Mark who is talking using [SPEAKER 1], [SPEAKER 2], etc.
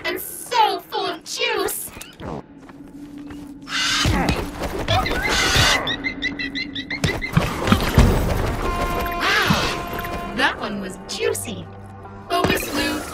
[SPEAKER 1] and so full of juice. Wow, that one was juicy. But we flew